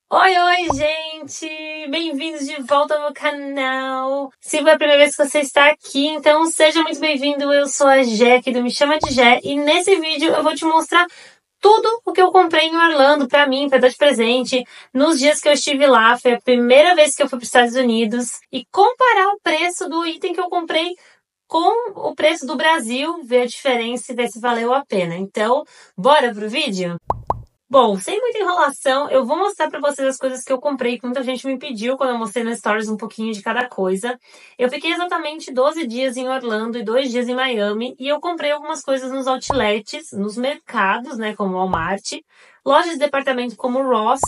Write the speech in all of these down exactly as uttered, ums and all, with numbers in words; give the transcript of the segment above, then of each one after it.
Oi, oi, gente! Bem-vindos de volta ao meu canal. Se foi a primeira vez que você está aqui, então seja muito bem-vindo. Eu sou a Jé, aqui do Me Chama de Jé, e nesse vídeo eu vou te mostrar tudo o que eu comprei em Orlando pra mim, pra dar de presente, nos dias que eu estive lá. Foi a primeira vez que eu fui para os Estados Unidos, e comparar o preço do item que eu comprei com o preço do Brasil, ver a diferença e ver se valeu a pena. Então, bora pro vídeo? Bom, sem muita enrolação, eu vou mostrar pra vocês as coisas que eu comprei, que muita gente me pediu quando eu mostrei no Stories um pouquinho de cada coisa. Eu fiquei exatamente doze dias em Orlando e dois dias em Miami, e eu comprei algumas coisas nos outlets, nos mercados, né, como Walmart, lojas de departamento como Ross,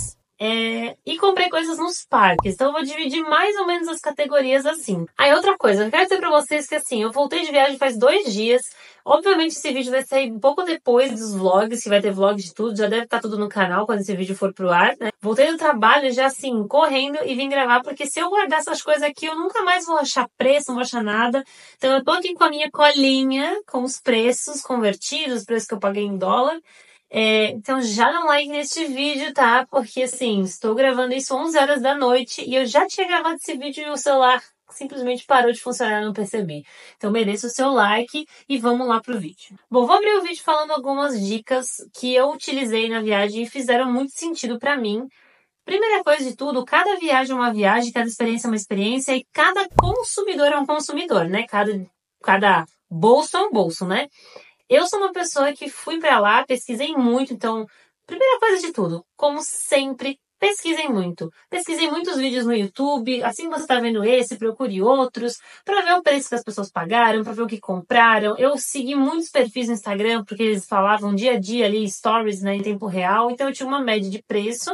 é, e comprei coisas nos parques. Então eu vou dividir mais ou menos as categorias assim. Aí outra coisa, eu quero dizer pra vocês que assim, eu voltei de viagem faz dois dias. Obviamente esse vídeo vai sair um pouco depois dos vlogs, que vai ter vlog de tudo, já deve estar tudo no canal quando esse vídeo for pro ar, né? Voltei do trabalho já assim, correndo e vim gravar, porque se eu guardar essas coisas aqui, eu nunca mais vou achar preço, não vou achar nada. Então eu tô aqui com a minha colinha, com os preços convertidos, os preços que eu paguei em dólar. É, então já dá um like neste vídeo, tá? Porque assim, estou gravando isso onze horas da noite e eu já tinha gravado esse vídeo e o celular simplesmente parou de funcionar, eu não percebi. Então mereço o seu like e vamos lá pro vídeo. Bom, vou abrir o vídeo falando algumas dicas que eu utilizei na viagem e fizeram muito sentido pra mim. Primeira coisa de tudo, cada viagem é uma viagem, cada experiência é uma experiência e cada consumidor é um consumidor, né? Cada, cada bolso é um bolso, né? Eu sou uma pessoa que fui pra lá, pesquisei muito, então, primeira coisa de tudo, como sempre, pesquisem muito. Pesquisei muitos vídeos no YouTube, assim que você tá vendo esse, procure outros, pra ver o preço que as pessoas pagaram, pra ver o que compraram. Eu segui muitos perfis no Instagram, porque eles falavam dia a dia ali, stories, né, em tempo real, então eu tinha uma média de preço.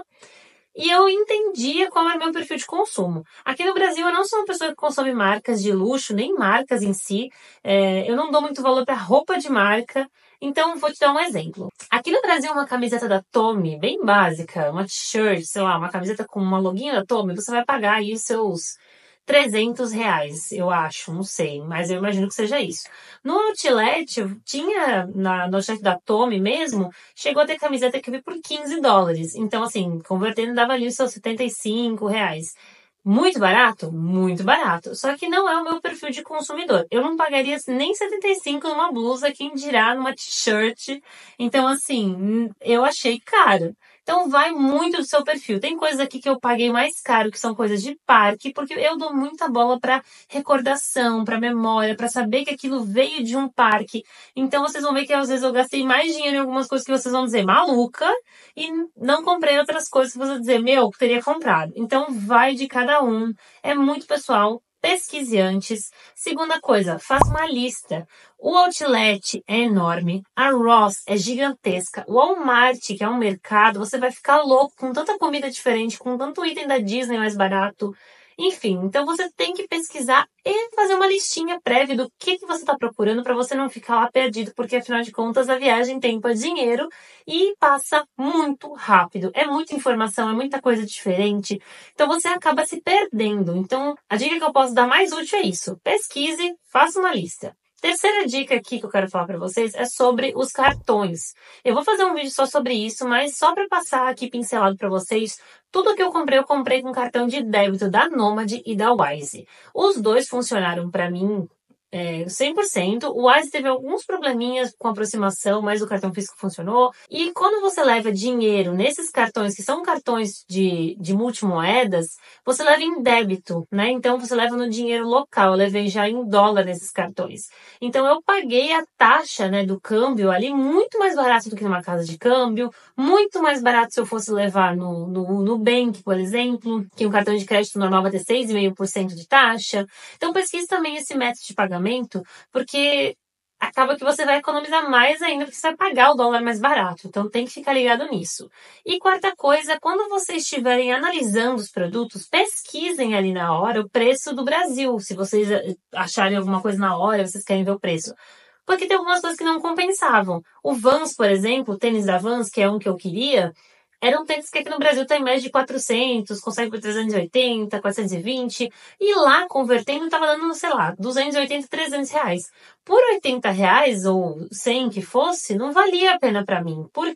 E eu entendia qual era o meu perfil de consumo. Aqui no Brasil, eu não sou uma pessoa que consome marcas de luxo, nem marcas em si. É, eu não dou muito valor para roupa de marca. Então, vou te dar um exemplo. Aqui no Brasil, uma camiseta da Tommy, bem básica, uma t-shirt, sei lá, uma camiseta com uma loguinha da Tommy, você vai pagar aí seus trezentos reais, eu acho, não sei, mas eu imagino que seja isso. No outlet, tinha, na, no outlet da Tommy mesmo, chegou a ter camiseta que eu vi por quinze dólares. Então, assim, convertendo dava ali os seus setenta e cinco reais. Muito barato? Muito barato. Só que não é o meu perfil de consumidor. Eu não pagaria nem setenta e cinco numa blusa, quem dirá numa t-shirt. Então, assim, eu achei caro. Então, vai muito do seu perfil. Tem coisas aqui que eu paguei mais caro, que são coisas de parque, porque eu dou muita bola para recordação, para memória, para saber que aquilo veio de um parque. Então, vocês vão ver que às vezes eu gastei mais dinheiro em algumas coisas que vocês vão dizer maluca e não comprei outras coisas que vocês vão dizer, meu, teria comprado. Então, vai de cada um. É muito pessoal. Pesquise antes. Segunda coisa, faça uma lista. O Outlet é enorme, a Ross é gigantesca, o Walmart, que é um mercado, você vai ficar louco com tanta comida diferente, com tanto item da Disney mais barato. Enfim, então você tem que pesquisar e fazer uma listinha prévia do que, que você está procurando para você não ficar lá perdido, porque afinal de contas a viagem tempo é dinheiro e passa muito rápido. É muita informação, é muita coisa diferente, então você acaba se perdendo. Então a dica que eu posso dar mais útil é isso: pesquise, faça uma lista. Terceira dica aqui que eu quero falar para vocês é sobre os cartões. Eu vou fazer um vídeo só sobre isso, mas só para passar aqui pincelado para vocês, tudo que eu comprei, eu comprei com cartão de débito da Nomad e da Wise. Os dois funcionaram para mim é, cem por cento. O Wise teve alguns probleminhas com aproximação, mas o cartão físico funcionou. E quando você leva dinheiro nesses cartões, que são cartões de, de multimoedas, você leva em débito, né? Então você leva no dinheiro local. Eu levei já em dólar nesses cartões. Então eu paguei a taxa, né, do câmbio ali muito mais barato do que numa casa de câmbio, muito mais barato se eu fosse levar no, no, no Bank, por exemplo, que um cartão de crédito normal vai ter seis vírgula cinco por cento de taxa. Então pesquise também esse método de pagamento, porque acaba que você vai economizar mais ainda, porque você vai pagar o dólar mais barato. Então tem que ficar ligado nisso. E quarta coisa, quando vocês estiverem analisando os produtos, pesquisem ali na hora o preço do Brasil. Se vocês acharem alguma coisa na hora, vocês querem ver o preço. Porque tem algumas coisas que não compensavam. O Vans, por exemplo, o tênis da Vans, que é um que eu queria, era um tênis que aqui no Brasil tem mais de quatrocentos, consegue por trezentos e oitenta, quatrocentos e vinte, e lá, convertendo, tava dando, sei lá, duzentos e oitenta, trezentos reais. Por oitenta reais, ou cem que fosse, não valia a pena pra mim. Por quê?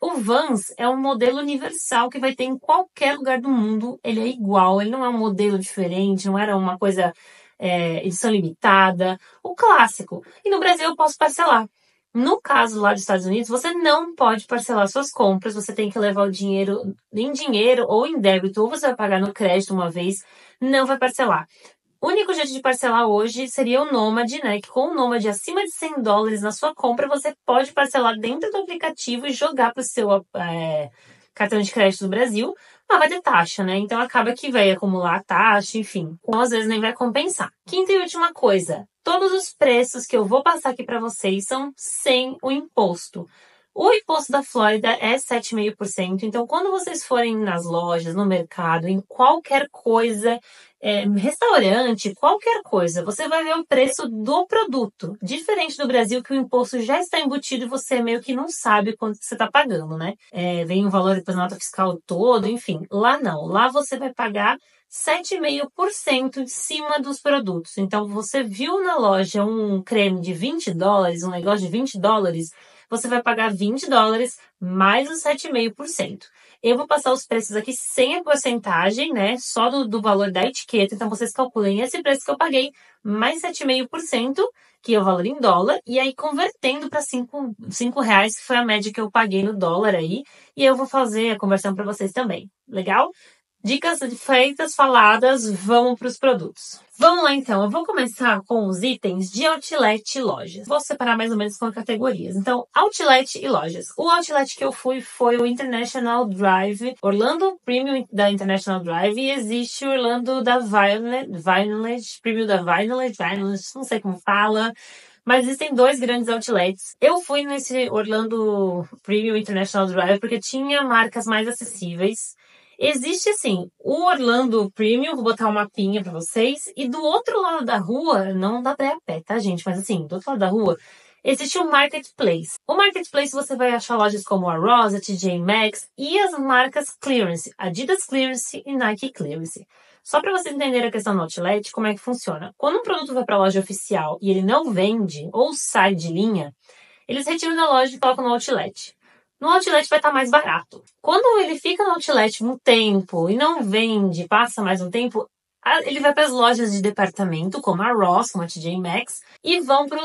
O Vans é um modelo universal que vai ter em qualquer lugar do mundo. Ele é igual, ele não é um modelo diferente, não era uma coisa é, edição limitada. O clássico. E no Brasil eu posso parcelar. No caso lá dos Estados Unidos, você não pode parcelar suas compras, você tem que levar o dinheiro em dinheiro ou em débito, ou você vai pagar no crédito uma vez, não vai parcelar. O único jeito de parcelar hoje seria o Nômade, né? Que com o Nômade acima de cem dólares na sua compra, você pode parcelar dentro do aplicativo e jogar para o seu é, cartão de crédito do Brasil, mas vai ter taxa, né? Então acaba que vai acumular taxa, enfim. Então às vezes nem vai compensar. Quinta e última coisa, todos os preços que eu vou passar aqui para vocês são sem o imposto. O imposto da Flórida é sete vírgula cinco por cento, então quando vocês forem nas lojas, no mercado, em qualquer coisa, é, restaurante, qualquer coisa, você vai ver o preço do produto. Diferente do Brasil, que o imposto já está embutido e você meio que não sabe quanto você está pagando, né? É, vem o valor depois da nota fiscal todo, enfim. Lá não, lá você vai pagar sete vírgula cinco por cento em cima dos produtos. Então, você viu na loja um creme de vinte dólares, um negócio de vinte dólares, você vai pagar vinte dólares mais os sete vírgula cinco por cento. Eu vou passar os preços aqui sem a porcentagem, né? Só do, do valor da etiqueta. Então, vocês calculem esse preço que eu paguei mais sete vírgula cinco por cento, que é o valor em dólar, e aí convertendo para cinco reais, que foi a média que eu paguei no dólar aí. E eu vou fazer a conversão para vocês também. Legal? Dicas feitas, faladas, vamos para os produtos. Vamos lá então, eu vou começar com os itens de outlet e lojas. Vou separar mais ou menos com categorias. Então, outlet e lojas. O outlet que eu fui foi o International Drive, Orlando Premium da International Drive, e existe o Orlando da Violet, Violet, Premium da Violet, Violet, não sei como fala. Mas existem dois grandes outlets. Eu fui nesse Orlando Premium International Drive porque tinha marcas mais acessíveis. Existe, assim, o Orlando Premium, vou botar um mapinha pra vocês, e do outro lado da rua, não dá pra ir a pé, tá, gente? Mas assim, do outro lado da rua, existe o Marketplace. O Marketplace você vai achar lojas como a Ross, a T J Maxx e as marcas Clearance, Adidas Clearance e Nike Clearance. Só para vocês entenderem a questão do outlet, como é que funciona. Quando um produto vai para a loja oficial e ele não vende ou sai de linha, eles retiram da loja e colocam no outlet. No outlet vai estar mais barato. Quando ele fica no outlet um tempo e não vende, passa mais um tempo, ele vai para as lojas de departamento, como a Ross, como a T J Maxx, e vão para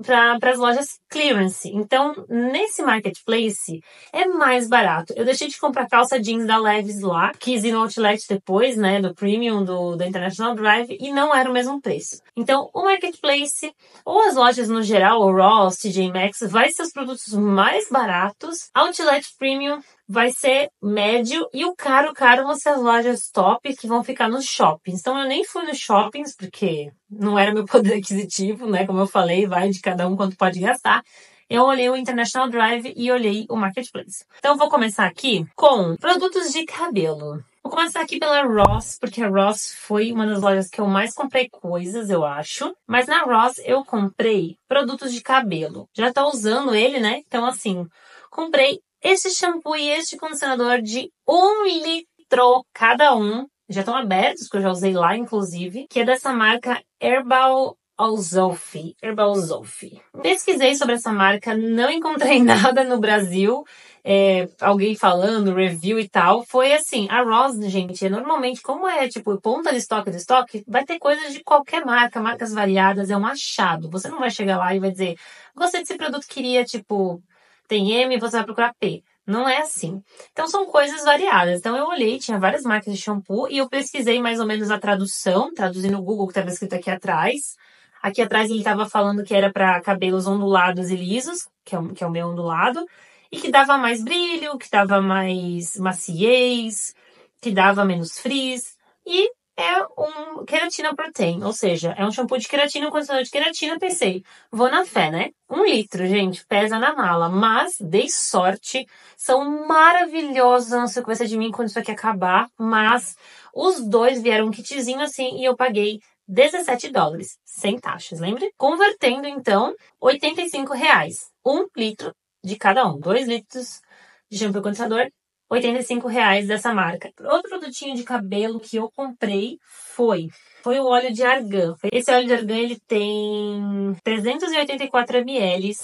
as lojas clearance. Então, nesse marketplace, é mais barato. Eu deixei de comprar calça jeans da Levi's lá, quis ir no outlet depois, né, do Premium, do, da International Drive, e não era o mesmo preço. Então, o marketplace, ou as lojas no geral, o Ross, T J Maxx, vai ser os produtos mais baratos. Outlet Premium vai ser médio e o caro, caro vão ser as lojas top que vão ficar nos shoppings. Então eu nem fui nos shoppings porque não era meu poder aquisitivo, né? Como eu falei, vai de cada um quanto pode gastar. Eu olhei o International Drive e olhei o Marketplace. Então eu vou começar aqui com produtos de cabelo. Vou começar aqui pela Ross, porque a Ross foi uma das lojas que eu mais comprei coisas, eu acho. Mas na Ross eu comprei produtos de cabelo. Já tô usando ele, né? Então assim, comprei este shampoo e este condicionador de um litro cada um. Já estão abertos, que eu já usei lá, inclusive. Que é dessa marca Herbal Zofi. Herbal Zofi. Pesquisei sobre essa marca, não encontrei nada no Brasil. É, alguém falando, review e tal. Foi assim, a Ross, gente, normalmente, como é, tipo, ponta de estoque de estoque, vai ter coisas de qualquer marca, marcas variadas, é um achado. Você não vai chegar lá e vai dizer, gostei desse produto, queria, tipo... tem M, você vai procurar P. Não é assim. Então, são coisas variadas. Então, eu olhei, tinha várias marcas de shampoo e eu pesquisei mais ou menos a tradução, traduzi no Google, que estava escrito aqui atrás. Aqui atrás ele estava falando que era para cabelos ondulados e lisos, que é, o, que é o meu ondulado, e que dava mais brilho, que dava mais maciez, que dava menos frizz. E é um queratina protein, ou seja, é um shampoo de queratina, um condicionador de queratina. Pensei, vou na fé, né? Um litro, gente, pesa na mala, mas dei sorte, são maravilhosos, não sei o que vai ser de mim quando isso aqui acabar, mas os dois vieram um kitzinho assim e eu paguei dezessete dólares, sem taxas, lembra? Convertendo, então, oitenta e cinco reais, um litro de cada um, dois litros de shampoo e condicionador, oitenta e cinco reais dessa marca. Outro produtinho de cabelo que eu comprei foi, foi o óleo de argan. Esse óleo de argan, ele tem trezentos e oitenta e quatro mililitros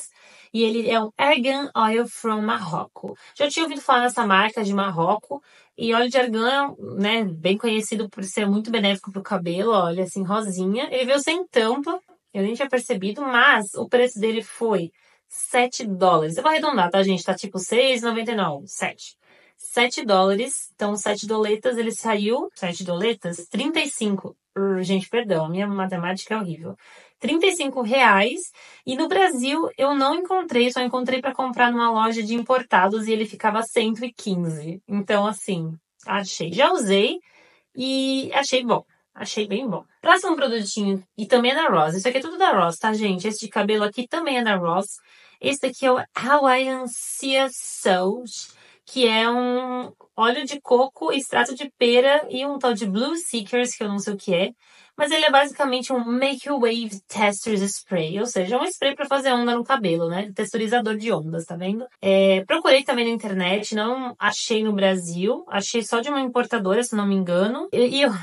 E ele é um Argan Oil from Marrocos. Já tinha ouvido falar nessa marca de Marrocos. E óleo de argan, né, bem conhecido por ser muito benéfico pro cabelo, olha, assim, rosinha. Ele veio sem tampa, eu nem tinha percebido, mas o preço dele foi sete dólares. Eu vou arredondar, tá, gente? Tá tipo seis e noventa e nove, sete. sete dólares, então sete doletas, ele saiu, sete doletas, trinta e cinco. Uh, gente, perdão, a minha matemática é horrível. trinta e cinco reais, e no Brasil eu não encontrei, só encontrei para comprar numa loja de importados e ele ficava cento e quinze. Então, assim, achei. Já usei e achei bom. Achei bem bom. Próximo produtinho, e também é da Ross. Isso aqui é tudo da Ross, tá, gente? Esse de cabelo aqui também é da Ross. Esse daqui é o Hawaiian Sea Salt, que é um óleo de coco, extrato de pera e um tal de Blue Seekers, que eu não sei o que é. Mas ele é basicamente um Make Wave Testers Spray, ou seja, um spray para fazer onda no cabelo, né? Texturizador de ondas, tá vendo? É, procurei também na internet, não achei no Brasil, achei só de uma importadora, se não me engano. E, e eu,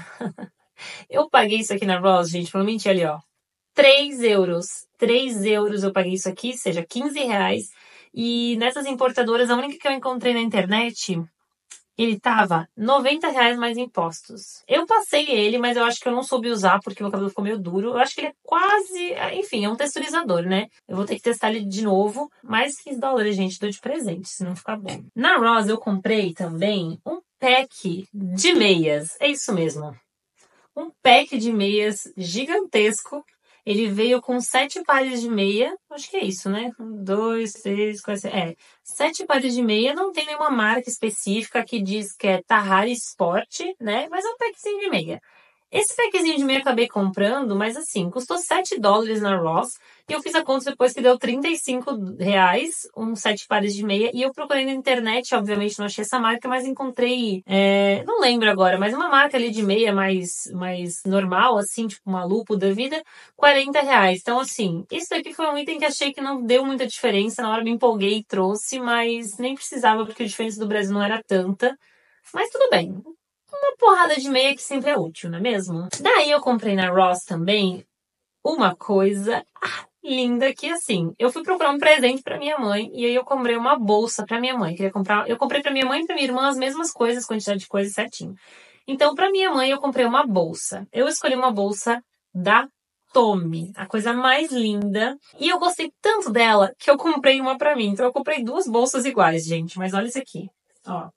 eu paguei isso aqui na Ross, gente, pra não mentir ali, ó. três euros. três euros eu paguei isso aqui, seja, quinze reais. E nessas importadoras, a única que eu encontrei na internet, ele tava noventa reais mais impostos. Eu passei ele, mas eu acho que eu não soube usar porque meu cabelo ficou meio duro. Eu acho que ele é quase... Enfim, é um texturizador, né? Eu vou ter que testar ele de novo. Mais quinze dólares, gente, dou de presente, se não ficar bom. Na Ross eu comprei também um pack de meias. É isso mesmo. Um pack de meias gigantesco. Ele veio com sete pares de meia. Acho que é isso, né? Um, dois, três, quatro, é. Sete pares de meia. Não tem nenhuma marca específica que diz que é Tahari Sport, né? Mas é um packzinho de meia. Esse packzinho de meia eu acabei comprando, mas assim, custou sete dólares na Ross. E eu fiz a conta depois que deu trinta e cinco reais, uns sete pares de meia. E eu procurei na internet, obviamente não achei essa marca, mas encontrei, é, não lembro agora, mas uma marca ali de meia mais, mais normal, assim, tipo uma Lupo da vida, quarenta reais. Então assim, isso daqui foi um item que achei que não deu muita diferença. Na hora me empolguei e trouxe, mas nem precisava porque a diferença do Brasil não era tanta. Mas tudo bem. Uma porrada de meia que sempre é útil, não é mesmo? Daí eu comprei na Ross também uma coisa linda que, assim, eu fui procurar um presente pra minha mãe e aí eu comprei uma bolsa pra minha mãe. Queria comprar, eu comprei pra minha mãe e pra minha irmã as mesmas coisas, quantidade de coisas certinho. Então, pra minha mãe eu comprei uma bolsa. Eu escolhi uma bolsa da Tommy, a coisa mais linda. E eu gostei tanto dela que eu comprei uma pra mim. Então eu comprei duas bolsas iguais, gente. Mas olha isso aqui, ó.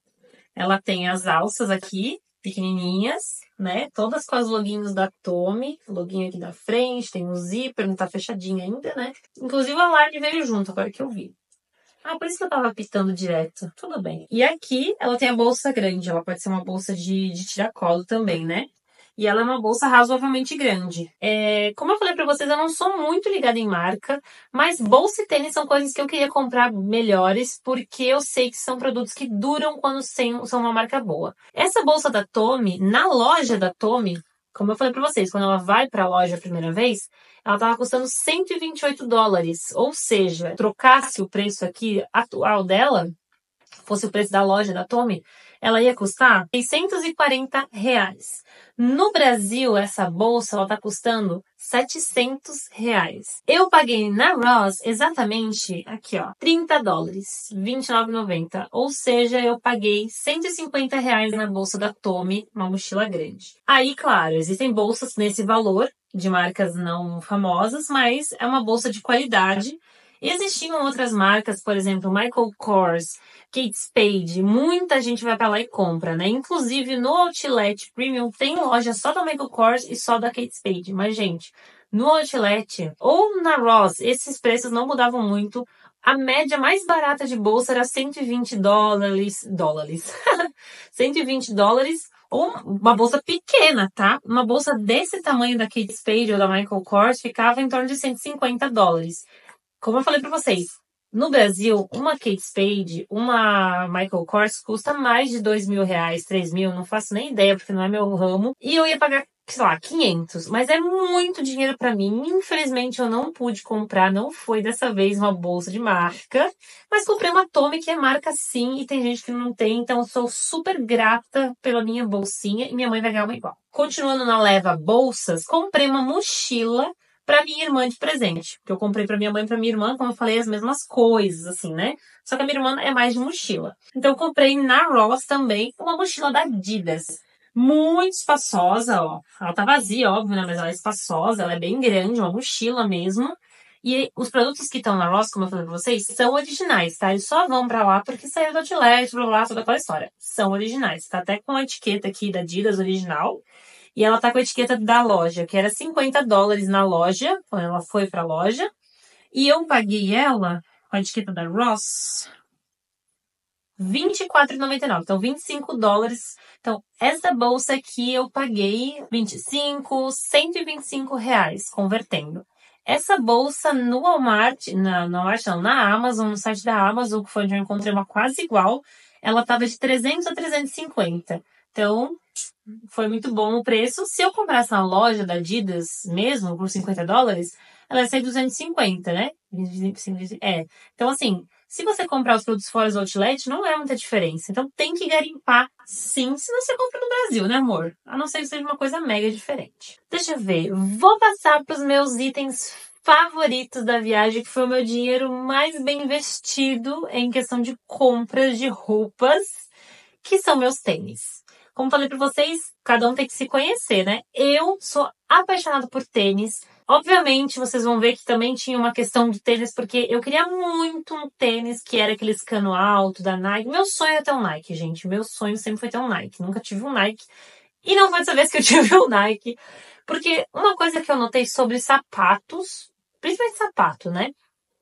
Ela tem as alças aqui, pequenininhas, né? Todas com as loginhos da Tommy. Loginho aqui da frente, tem um zíper, não tá fechadinho ainda, né? Inclusive o alarme veio junto, agora que eu vi. Ah, por isso que eu tava apitando direto. Tudo bem. E aqui ela tem a bolsa grande. Ela pode ser uma bolsa de, de tiracolo também, né? E ela é uma bolsa razoavelmente grande. É, como eu falei pra vocês, eu não sou muito ligada em marca, mas bolsa e tênis são coisas que eu queria comprar melhores, porque eu sei que são produtos que duram quando são uma marca boa. Essa bolsa da Tommy, na loja da Tommy, como eu falei pra vocês, quando ela vai pra loja a primeira vez, ela tava custando cento e vinte e oito dólares. Ou seja, trocasse o preço aqui atual dela, fosse o preço da loja da Tommy, ela ia custar seiscentos e quarenta reais. No Brasil, essa bolsa ela tá custando setecentos reais. Eu paguei na Ross exatamente, aqui ó, trinta dólares, vinte e nove reais e noventa centavos. Ou seja, eu paguei cento e cinquenta reais na bolsa da Tommy, uma mochila grande. Aí, claro, existem bolsas nesse valor, de marcas não famosas, mas é uma bolsa de qualidade. Existiam outras marcas, por exemplo, Michael Kors, Kate Spade, muita gente vai pra lá e compra, né? Inclusive no Outlet Premium tem loja só da Michael Kors e só da Kate Spade. Mas, gente, no Outlet ou na Ross, esses preços não mudavam muito. A média mais barata de bolsa era cento e vinte dólares, dólares, cento e vinte dólares, ou uma bolsa pequena, tá? Uma bolsa desse tamanho da Kate Spade ou da Michael Kors ficava em torno de cento e cinquenta dólares. Como eu falei pra vocês, no Brasil, uma Kate Spade, uma Michael Kors custa mais de dois mil reais, três mil, não faço nem ideia porque não é meu ramo. E eu ia pagar, sei lá, quinhentos, mas é muito dinheiro pra mim. Infelizmente eu não pude comprar, não foi dessa vez uma bolsa de marca, mas comprei uma Tommy que é marca sim e tem gente que não tem, então eu sou super grata pela minha bolsinha e minha mãe vai ganhar uma igual. Continuando na leva bolsas, comprei uma mochila pra minha irmã de presente. Que eu comprei pra minha mãe e pra minha irmã, como eu falei, as mesmas coisas, assim, né? Só que a minha irmã é mais de mochila. Então eu comprei na Ross também uma mochila da Adidas. Muito espaçosa, ó. Ela tá vazia, óbvio, né? Mas ela é espaçosa, ela é bem grande, uma mochila mesmo. E os produtos que estão na Ross, como eu falei pra vocês, são originais, tá? Eles só vão pra lá porque saiu do Outlet, blá, blá, toda aquela história. São originais. Tá até com a etiqueta aqui da Adidas original. E ela tá com a etiqueta da loja, que era cinquenta dólares na loja, quando ela foi pra loja. E eu paguei ela, com a etiqueta da Ross, vinte e quatro reais e noventa e nove centavos. Então, vinte e cinco dólares. Então, essa bolsa aqui eu paguei vinte e cinco, cento e vinte e cinco reais, convertendo. Essa bolsa no Walmart, na, no Walmart não, na Amazon, no site da Amazon, que foi onde eu encontrei uma quase igual, ela tava de trezentos a trezentos e cinquenta. Então, foi muito bom o preço. Se eu comprasse na loja da Adidas mesmo, por cinquenta dólares, ela ia sair duzentos e cinquenta, né? É. Então, assim, se você comprar os produtos fora do Outlet, não é muita diferença. Então, tem que garimpar, sim, se você compra no Brasil, né, amor? A não ser que seja uma coisa mega diferente. Deixa eu ver. Vou passar para os meus itens favoritos da viagem, que foi o meu dinheiro mais bem investido em questão de compras de roupas, que são meus tênis. Como falei pra vocês, cada um tem que se conhecer, né? Eu sou apaixonada por tênis. Obviamente, vocês vão ver que também tinha uma questão do tênis, porque eu queria muito um tênis que era aquele cano alto da Nike. Meu sonho é ter um Nike, gente. Meu sonho sempre foi ter um Nike. Nunca tive um Nike. E não foi dessa vez que eu tive um Nike. Porque uma coisa que eu notei sobre sapatos, principalmente sapato, né?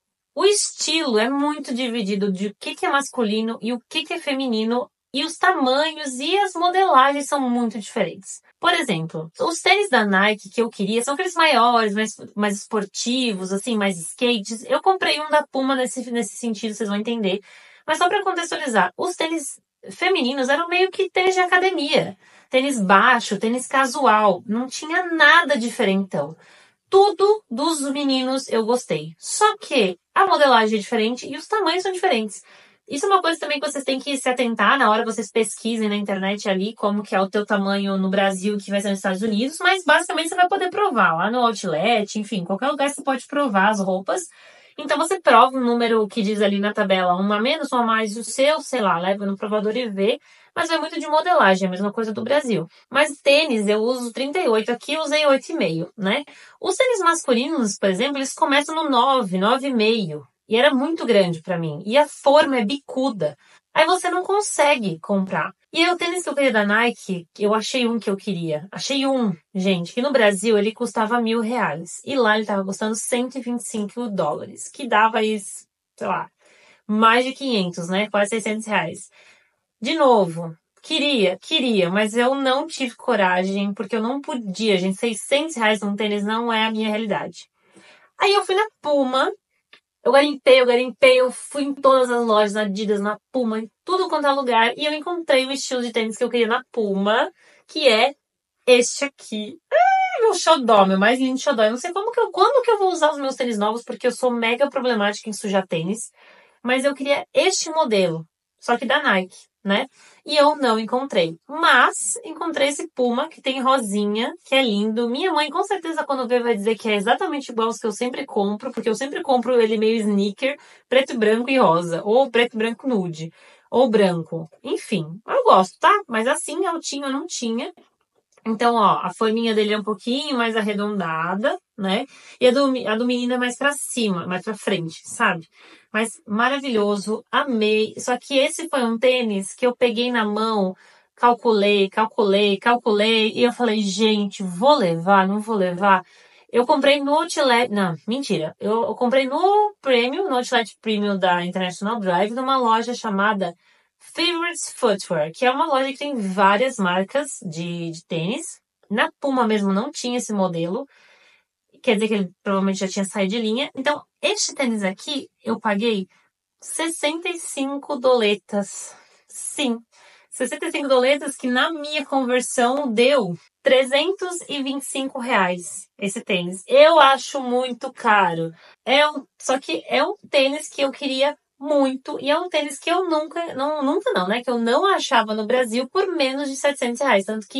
O estilo é muito dividido de o que é masculino e o que é feminino. E os tamanhos e as modelagens são muito diferentes. Por exemplo, os tênis da Nike que eu queria são aqueles maiores, mais, mais esportivos, assim, mais skates. Eu comprei um da Puma nesse, nesse sentido, vocês vão entender. Mas só para contextualizar, os tênis femininos eram meio que tênis de academia. Tênis baixo, tênis casual. Não tinha nada diferentão. Tudo dos meninos eu gostei. Só que a modelagem é diferente e os tamanhos são diferentes. Isso é uma coisa também que vocês têm que se atentar na hora que vocês pesquisem na internet ali como que é o teu tamanho no Brasil que vai ser nos Estados Unidos, mas basicamente você vai poder provar lá no Outlet, enfim, qualquer lugar você pode provar as roupas. Então você prova um número que diz ali na tabela um a menos, um a mais o seu, sei lá, leva no provador e vê, mas é muito de modelagem, a mesma coisa do Brasil. Mas tênis, eu uso trinta e oito aqui, eu usei oito e meio, né? Os tênis masculinos, por exemplo, eles começam no nove, nove e meio. E era muito grande pra mim. E a forma é bicuda. Aí você não consegue comprar. E aí o tênis que eu queria da Nike, eu achei um que eu queria. Achei um, gente, que no Brasil ele custava mil reais. E lá ele tava custando cento e vinte e cinco dólares. Que dava aí, sei lá, mais de quinhentos, né? Quase seiscentos reais. De novo, queria, queria, mas eu não tive coragem, porque eu não podia, gente. seiscentos reais num tênis não é a minha realidade. Aí eu fui na Puma. Eu garimpei, eu garimpei, eu fui em todas as lojas, na Adidas, na Puma, em tudo quanto é lugar. E eu encontrei o estilo de tênis que eu queria na Puma, que é este aqui. Ah, meu xodó, meu mais lindo xodó. Eu não sei como que eu, quando que eu vou usar os meus tênis novos, porque eu sou mega problemática em sujar tênis. Mas eu queria este modelo, só que da Nike, né? E eu não encontrei. Mas encontrei esse Puma, que tem rosinha, que é lindo. Minha mãe, com certeza, quando ver, vai dizer que é exatamente igual aos que eu sempre compro, porque eu sempre compro ele meio sneaker, preto, branco e rosa. Ou preto, branco, nude. Ou branco. Enfim, eu gosto, tá? Mas assim, altinho eu não tinha. Então, ó, a forminha dele é um pouquinho mais arredondada, né? E a do, a do menino é mais pra cima, mais pra frente, sabe? Mas maravilhoso, amei. Só que esse foi um tênis que eu peguei na mão, calculei, calculei, calculei, e eu falei, gente, vou levar, não vou levar. Eu comprei no Outlet, não, mentira. Eu, eu comprei no Premium, no Outlet Premium da International Drive, numa loja chamada Favorites Footwear, que é uma loja que tem várias marcas de, de tênis. Na Puma mesmo não tinha esse modelo. Quer dizer que ele provavelmente já tinha saído de linha. Então, este tênis aqui, eu paguei sessenta e cinco doletas. Sim, sessenta e cinco doletas que na minha conversão deu trezentos e vinte e cinco reais esse tênis. Eu acho muito caro. É um, só que é um tênis que eu queria muito, e é um tênis que eu nunca, não, nunca não, né? Que eu não achava no Brasil por menos de setecentos reais. Tanto que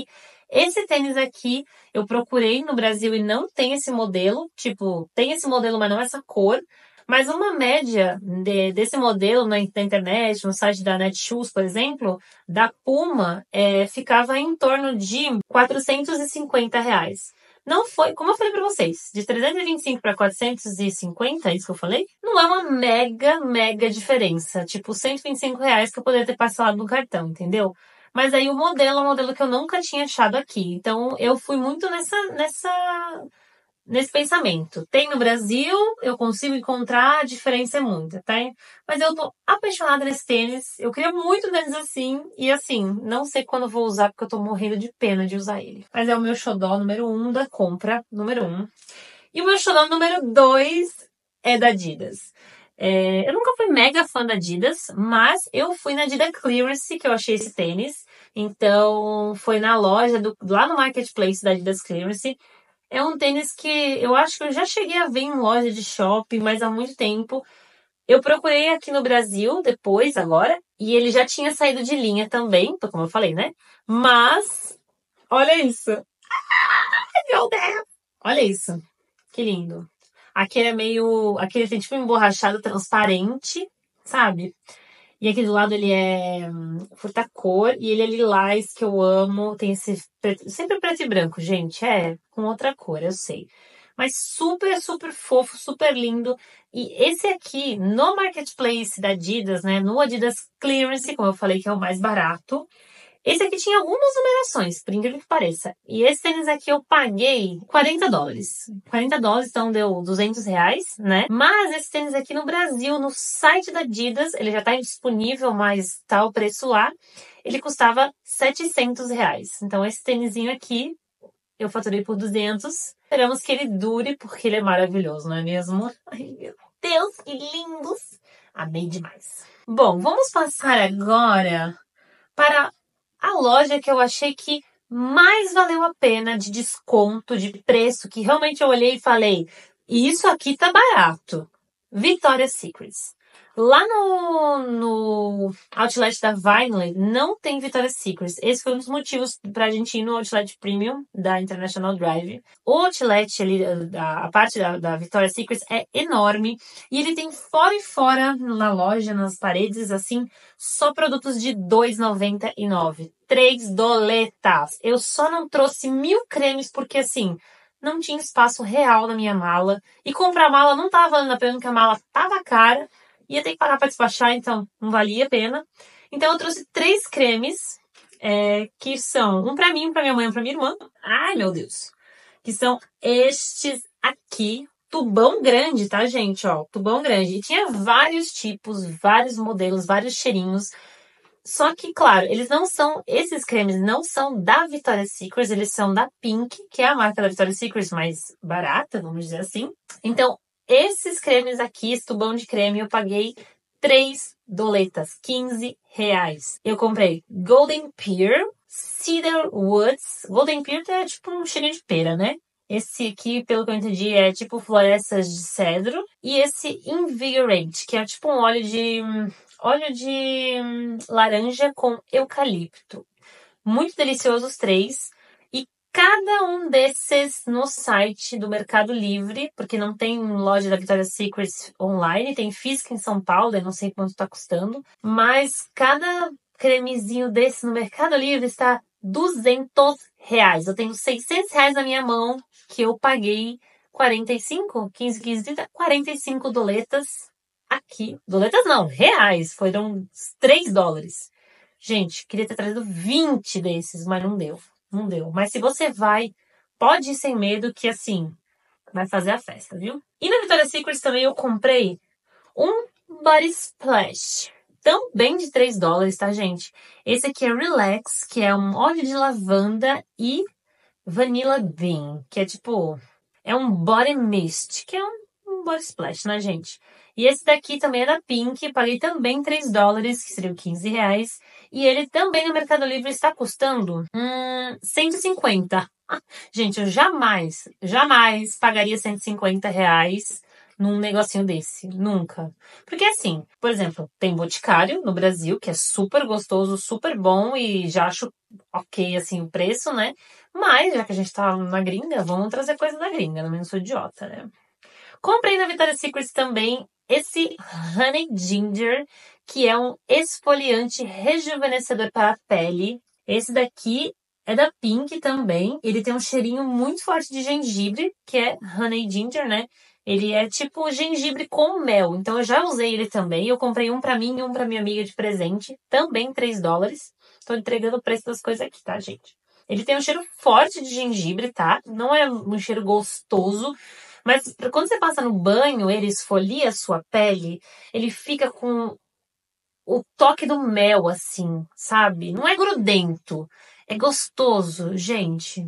Esse tênis aqui, eu procurei no Brasil e não tem esse modelo. Tipo, tem esse modelo, mas não essa cor. Mas uma média de, desse modelo na, na internet, no site da Netshoes, por exemplo, da Puma, é, ficava em torno de quatrocentos e cinquenta reais. Não foi, como eu falei pra vocês, de trezentos e vinte e cinco para quatrocentos e cinquenta, é isso que eu falei? Não é uma mega, mega diferença. Tipo, cento e vinte e cinco reais que eu poderia ter parcelado no cartão, entendeu? Mas aí o modelo é um modelo que eu nunca tinha achado aqui. Então, eu fui muito nessa, nessa, nesse pensamento. Tem no Brasil, eu consigo encontrar, a diferença é muita, tá? Mas eu tô apaixonada nesse tênis. Eu queria muito tênis assim. E assim, não sei quando eu vou usar, porque eu tô morrendo de pena de usar ele. Mas é o meu xodó número um da compra, número um. E o meu xodó número dois é da Adidas. É, eu nunca fui mega fã da Adidas, mas eu fui na Adidas Clearance que eu achei esse tênis. Então, foi na loja, do, lá no Marketplace da Adidas Clearance. É um tênis que eu acho que eu já cheguei a ver em loja de shopping, mas há muito tempo. Eu procurei aqui no Brasil, depois, agora, e ele já tinha saído de linha também, como eu falei, né? Mas, olha isso. Ai, meu Deus! Olha isso. Que lindo. Aqui é meio... Aqui ele tem tipo um emborrachado transparente, sabe? E aqui do lado ele é hum, furta-cor e ele é lilás, que eu amo. Tem esse preto, sempre preto e branco, gente. É, com outra cor, eu sei. Mas super, super fofo, super lindo. E esse aqui, no Marketplace da Adidas, né? No Adidas Clearance, como eu falei, que é o mais barato. Esse aqui tinha algumas numerações, por incrível que pareça. E esse tênis aqui eu paguei quarenta dólares. quarenta dólares, então deu duzentos reais, né? Mas esse tênis aqui no Brasil, no site da Adidas, ele já tá disponível, mas tá o preço lá. Ele custava setecentos reais. Então esse tênisinho aqui, eu faturei por duzentos. Esperamos que ele dure, porque ele é maravilhoso, não é mesmo? Ai, meu Deus, que lindos! Amei demais. Bom, vamos passar agora para a loja que eu achei que mais valeu a pena de desconto, de preço, que realmente eu olhei e falei, isso aqui tá barato. Victoria's Secrets. Lá no, no outlet da Vineland não tem Victoria's Secrets. Esse foi um dos motivos pra gente ir no outlet premium da International Drive. O outlet ali, a, a parte da, da Victoria's Secrets é enorme. E ele tem fora e fora na loja, nas paredes, assim, só produtos de dois reais e noventa e nove centavos. Três doletas. Eu só não trouxe mil cremes porque, assim, não tinha espaço real na minha mala. E comprar mala não tava valendo a pena, porque a mala tava cara. Ia ter que pagar para despachar, então não valia a pena. Então eu trouxe três cremes, é, que são um para mim, um para minha mãe, um para minha irmã. Ai, meu Deus! Que são estes aqui. Tubão grande, tá, gente? Ó, tubão grande. E tinha vários tipos, vários modelos, vários cheirinhos. Só que, claro, eles não são, esses cremes não são da Victoria's Secret, eles são da Pink, que é a marca da Victoria's Secret mais barata, vamos dizer assim. Então, esses cremes aqui, esse tubão de creme, eu paguei três doletas, quinze reais. Eu comprei Golden Pear, Cedar Woods. Golden Pear é tipo um cheirinho de pera, né? Esse aqui, pelo que eu entendi, é tipo florestas de cedro. E esse Invigorate, que é tipo um óleo de... óleo de laranja com eucalipto. Muito delicioso os três. E cada um desses no site do Mercado Livre, porque não tem loja da Victoria's Secret online, tem física em São Paulo, eu não sei quanto está custando. Mas cada cremezinho desse no Mercado Livre está duzentos reais. Eu tenho seiscentos reais na minha mão, que eu paguei quarenta e cinco, quinze, quinze, trinta, quarenta e cinco doletas. Aqui, doletas não, reais, foram três dólares. Gente, queria ter trazido vinte desses, mas não deu, não deu. Mas se você vai, pode ir sem medo que, assim, vai fazer a festa, viu? E na Victoria's Secret também eu comprei um Body Splash, também de três dólares, tá, gente? Esse aqui é Relax, que é um óleo de lavanda e Vanilla Bean, que é tipo, é um Body Mist, que é um, um Body Splash, né, gente? E esse daqui também é da Pink, paguei também três dólares, que seriam quinze reais. E ele também no Mercado Livre está custando hum, cento e cinquenta. Gente, eu jamais, jamais pagaria cento e cinquenta reais num negocinho desse. Nunca. Porque assim, por exemplo, tem Boticário no Brasil, que é super gostoso, super bom e já acho ok, assim, o preço, né? Mas, já que a gente tá na gringa, vamos trazer coisa da gringa, não sou idiota, né? Comprei na Victoria's Secret também esse Honey Ginger, que é um esfoliante rejuvenescedor para a pele. Esse daqui é da Pink também. Ele tem um cheirinho muito forte de gengibre, que é Honey Ginger, né? Ele é tipo gengibre com mel. Então eu já usei ele também. Eu comprei um pra mim e um pra minha amiga de presente. Também três dólares. Tô entregando o preço das coisas aqui, tá, gente? Ele tem um cheiro forte de gengibre, tá? Não é um cheiro gostoso. Mas quando você passa no banho, ele esfolia a sua pele. Ele fica com o toque do mel, assim, sabe? Não é grudento. É gostoso, gente.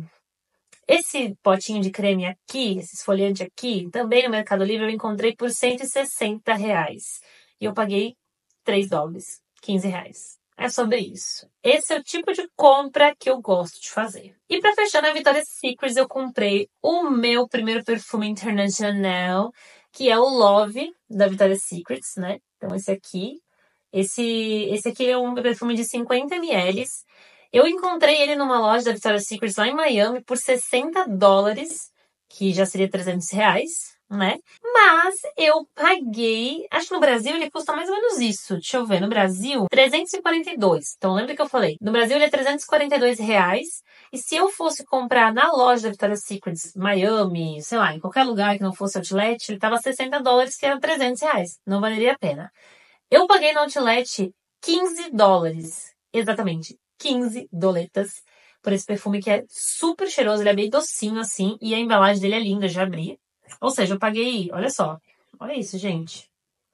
Esse potinho de creme aqui, esse esfoliante aqui, também no Mercado Livre eu encontrei por cento e sessenta reais. E eu paguei três dólares, quinze reais. É sobre isso. Esse é o tipo de compra que eu gosto de fazer. E para fechar na Victoria's Secret, eu comprei o meu primeiro perfume internacional, que é o Love, da Victoria's Secret, né? Então esse aqui. Esse, esse aqui é um perfume de cinquenta mililitros. Eu encontrei ele numa loja da Victoria's Secret lá em Miami por sessenta dólares, que já seria trezentos reais, né? Mas eu paguei, acho que no Brasil ele custa mais ou menos isso. Deixa eu ver, no Brasil, trezentos e quarenta e dois. Então lembra que eu falei? No Brasil ele é trezentos e quarenta e dois reais. E se eu fosse comprar na loja da Victoria's Secret, Miami, sei lá, em qualquer lugar que não fosse outlet, ele tava sessenta dólares, que era trezentos reais. Não valeria a pena. Eu paguei no outlet quinze dólares. Exatamente, quinze doletas por esse perfume que é super cheiroso. Ele é bem docinho assim e a embalagem dele é linda, já abri. Ou seja, eu paguei, olha só. Olha isso, gente.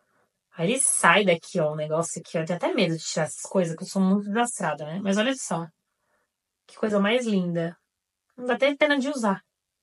Aí ele sai daqui, ó, o negócio aqui. Eu tenho até medo de tirar essas coisas, que eu sou muito desastrada, né? Mas olha só. Que coisa mais linda. Não dá até pena de usar.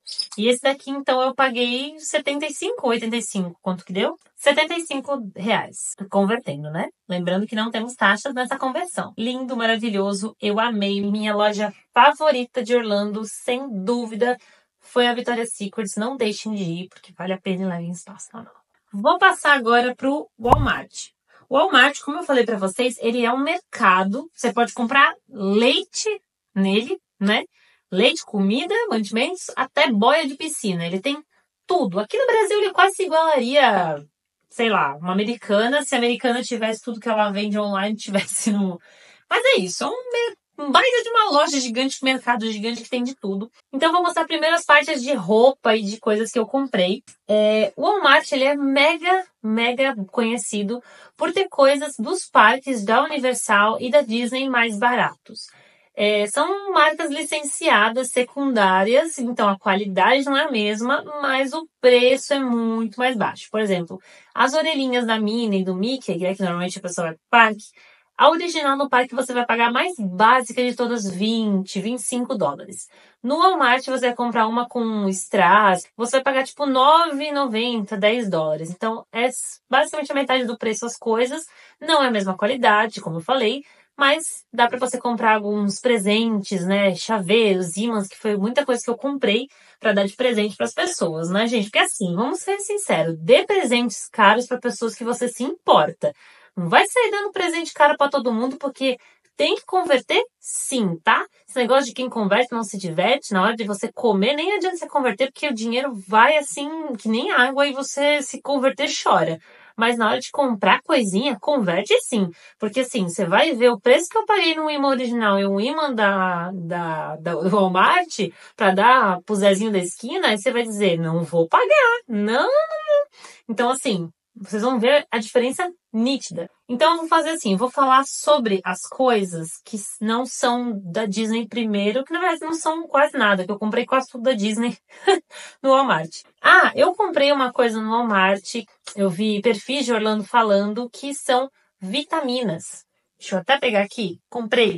E esse daqui, então, eu paguei setenta e cinco ou oitenta e cinco. Quanto que deu? setenta e cinco reais. Convertendo, né? Lembrando que não temos taxas nessa conversão. Lindo, maravilhoso. Eu amei. Minha loja favorita de Orlando, sem dúvida, foi a Victoria's Secret. Não deixem de ir, porque vale a pena ir lá em espaço. Não, não. Vou passar agora pro Walmart. O Walmart, como eu falei pra vocês, ele é um mercado. Você pode comprar leite nele, né? Leite, comida, mantimentos, até boia de piscina. Ele tem tudo. Aqui no Brasil ele quase se igualaria, sei lá, uma Americana, se a Americana tivesse tudo que ela vende online, tivesse no... Mas é isso, é um, um baita de uma loja gigante, um mercado gigante que tem de tudo. Então vou mostrar primeiro as partes de roupa e de coisas que eu comprei. É, o Walmart, ele é mega, mega conhecido por ter coisas dos parques da Universal e da Disney mais baratos. É, são marcas licenciadas secundárias, então a qualidade não é a mesma, mas o preço é muito mais baixo. Por exemplo, as orelhinhas da Minnie e do Mickey, que, é que normalmente a pessoa vai pro parque, a original no parque você vai pagar a mais básica de todas, vinte, vinte e cinco dólares. No Walmart você vai comprar uma com strass, você vai pagar tipo nove e noventa, dez dólares. Então é basicamente a metade do preço as coisas, não é a mesma qualidade, como eu falei, mas dá pra você comprar alguns presentes, né? Chaveiros, ímãs, que foi muita coisa que eu comprei pra dar de presente pras pessoas, né, gente? Porque assim, vamos ser sinceros, dê presentes caros pra pessoas que você se importa. Não vai sair dando presente caro pra todo mundo, porque tem que converter sim, tá? Esse negócio de quem converte não se diverte, na hora de você comer, nem adianta você converter, porque o dinheiro vai assim, que nem água, e você se converter chora. Mas na hora de comprar coisinha, converte sim. Porque assim, você vai ver o preço que eu paguei no imã original e um imã da, da, da Walmart pra dar pro Zezinho da esquina, aí você vai dizer, não vou pagar. Não, não, não. Então assim, vocês vão ver a diferença nítida. Então eu vou fazer assim, eu vou falar sobre as coisas que não são da Disney primeiro, que na verdade não são quase nada, que eu comprei quase tudo da Disney no Walmart. Ah, eu comprei uma coisa no Walmart, eu vi perfis de Orlando falando que são vitaminas. Deixa eu até pegar aqui. Comprei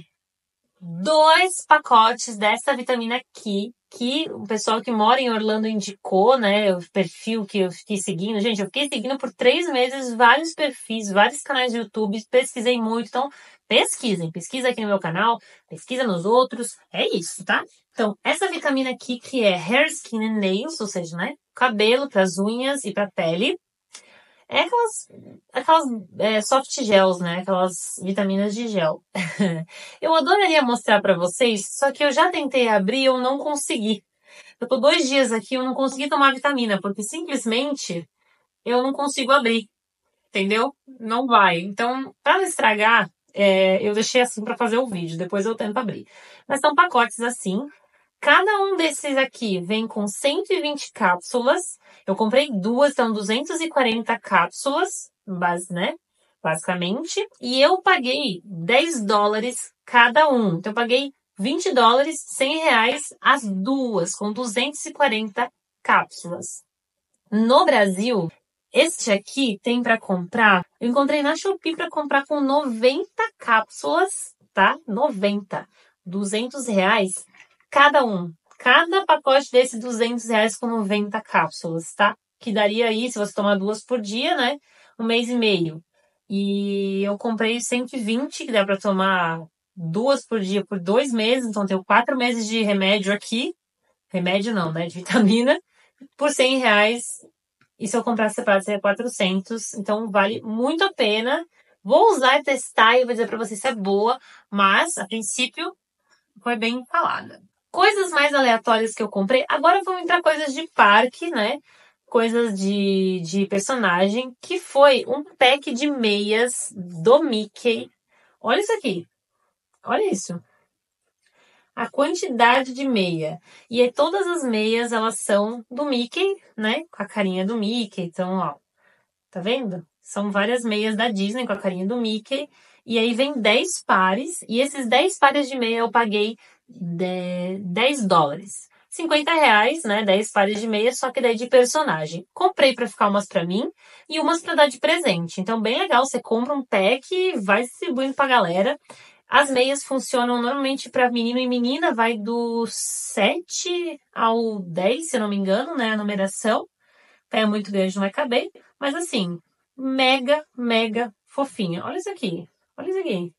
dois pacotes dessa vitamina aqui, que o pessoal que mora em Orlando indicou, né, o perfil que eu fiquei seguindo. Gente, eu fiquei seguindo por três meses vários perfis, vários canais de YouTube, pesquisei muito. Então, pesquisem, pesquisa aqui no meu canal, pesquisa nos outros, é isso, tá? Então, essa vitamina aqui que é Hair, Skin and Nails, ou seja, né, cabelo, para as unhas e para pele. É aquelas, aquelas é, soft gels, né? Aquelas vitaminas de gel. Eu adoraria mostrar pra vocês, só que eu já tentei abrir e eu não consegui. Eu tô dois dias aqui e eu não consegui tomar vitamina, porque simplesmente eu não consigo abrir, entendeu? Não vai. Então, pra não estragar, é, eu deixei assim pra fazer o vídeo, depois eu tento abrir. Mas são pacotes assim. Cada um desses aqui vem com cento e vinte cápsulas. Eu comprei duas, são duzentas e quarenta cápsulas, base, né? Basicamente. E eu paguei dez dólares cada um. Então eu paguei vinte dólares, cem reais as duas, com duzentas e quarenta cápsulas. No Brasil, este aqui tem para comprar. Eu encontrei na Shopee para comprar com noventa cápsulas, tá? noventa. duzentos reais cada um. Cada pacote desse duzentos reais com noventa cápsulas, tá? Que daria aí, se você tomar duas por dia, né? Um mês e meio. E eu comprei cento e vinte, que dá para tomar duas por dia por dois meses. Então, eu tenho quatro meses de remédio aqui. Remédio não, né? De vitamina. Por cem reais. E se eu comprar separado, seria quatrocentos. Então, vale muito a pena. Vou usar e testar e vou dizer pra vocês se é boa. Mas, a princípio, foi bem falada. Coisas mais aleatórias que eu comprei. Agora vamos entrar coisas de parque, né? Coisas de, de personagem. Que foi um pack de meias do Mickey. Olha isso aqui. Olha isso. A quantidade de meia. E aí, todas as meias, elas são do Mickey, né? Com a carinha do Mickey. Então, ó. Tá vendo? São várias meias da Disney com a carinha do Mickey. E aí vem dez pares. E esses dez pares de meia eu paguei dez dólares. cinquenta reais, né? dez pares de meia, só que daí de personagem. Comprei pra ficar umas pra mim e umas pra dar de presente. Então, bem legal. Você compra um pack e vai distribuindo pra galera. As meias funcionam normalmente para menino e menina, vai do sete ao dez, se eu não me engano, né? A numeração. É muito grande, não vai caber. Mas assim, mega, mega fofinha. Olha isso aqui. Olha isso aqui.